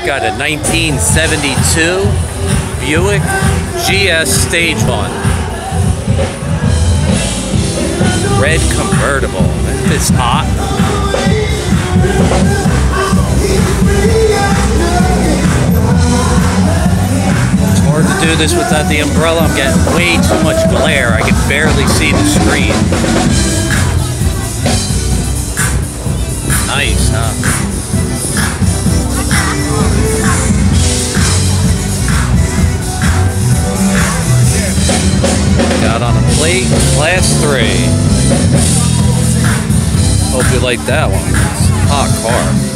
Got a 1972 Buick GS Stage 1. Red convertible. It's hot. It's hard to do this without the umbrella. I'm getting way too much glare. I can barely see the screen. Nice, huh? Got on a plate, class 3. Hope you like that one. It's a hot car.